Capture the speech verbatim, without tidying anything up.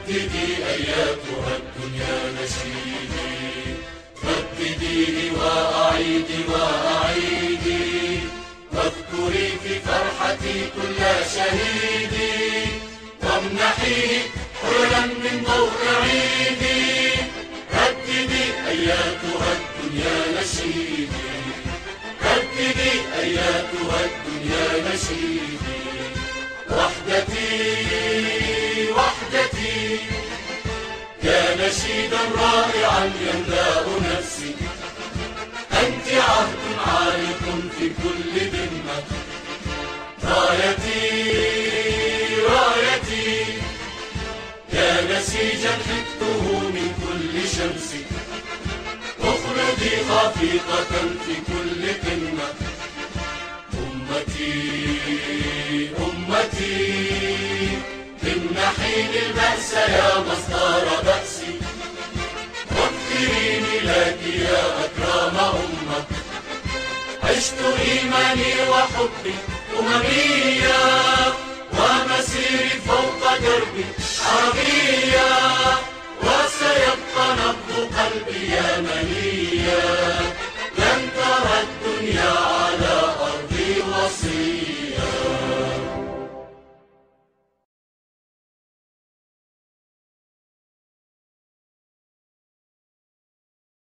رددي أياتها الدنيا نشيدي، ردديه وأعيدي وأعيدي، واذكري في فرحتي كل شهيدي، وامنحيه حللا من ضوء عيدي. رددي أياتها الدنيا نشيدي، رددي أياتها الدنيا نشيدي. وحدتي وحدتي يا نشيدا رائعا يملأ نفسي، أنت عهد عالق في كل ذمة. رايتي رايتي يا نسيجا حدته من كل شمس، اخرجي خفيقة في كل قمة. أمتي أمتي امنحيني البأس يا مصدر بأسي، واغفريني لك يا أكرم أمة. عشت إيماني وحبي أمميا،